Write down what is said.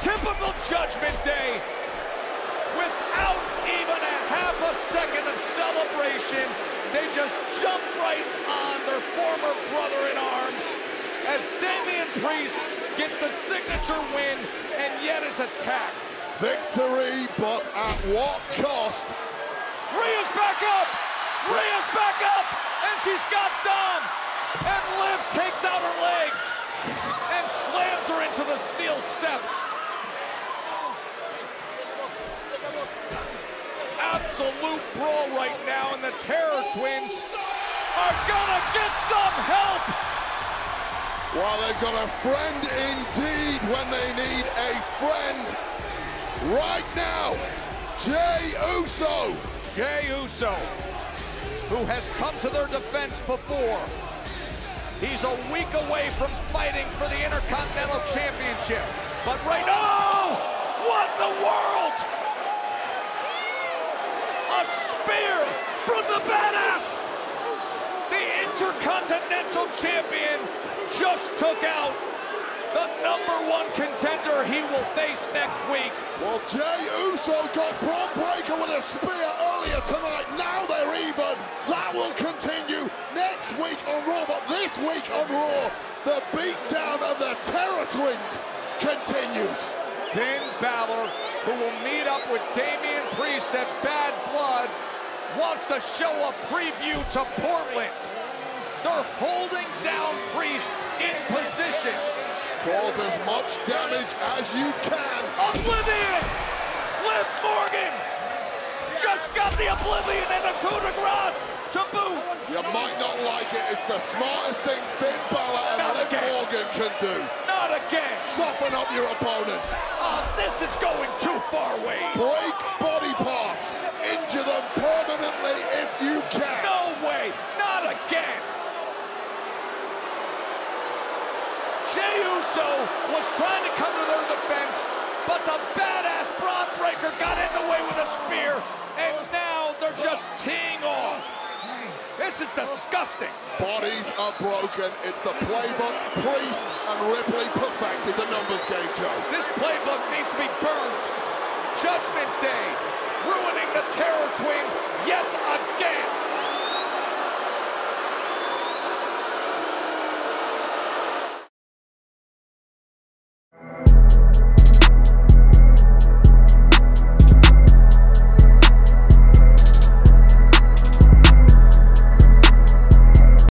Typical Judgment Day. Without even a half a second of celebration, they just jump right on their former brother-in-arms as Damian Priest gets the signature win and yet is attacked. Victory, but at what cost? Rhea's back up! Rhea's back up! And she's got Dom! And Liv takes out her legs and slams her into the steel steps. Absolute brawl right now, and the Terror Twins are gonna get some help! Well, they've got a friend indeed when they need a friend. Right now, Jey Uso. Jey Uso, who has come to their defense before. He's a week away from fighting for the Intercontinental Championship. But right now, what in the world? A spear from the badass! The Intercontinental Champion just took out the #1 contender he will face next week. Well, Jey Uso got Bron Breakker with a spear earlier tonight. Now they're even. That will continue next week on Raw, but this week on Raw, the beatdown of the Terror Twins continues. Finn Balor, who will meet up with Damian Priest at Bad Blood, wants to show a preview to Portland. They're holding down Priest in position. Cause as much damage as you can. Oblivion! Liv Morgan just got the Oblivion and the coup de grace to boot. You might not like it. It's the smartest thing Finn Balor and Liv Morgan can do. Not again. Soften up your opponents. Oh, this is going too far, Wade. Break body parts. Injure them permanently if you can. No way. Not again. Jey Uso was trying to come to their defense, but the badass Bron Breakker got in the way with a spear, and now they're just teeing off. This is disgusting. Bodies are broken. It's the playbook Priest and Ripley perfected the numbers game, Joe. This playbook needs to be burned. Judgment Day, ruining the Terror Twins yet again.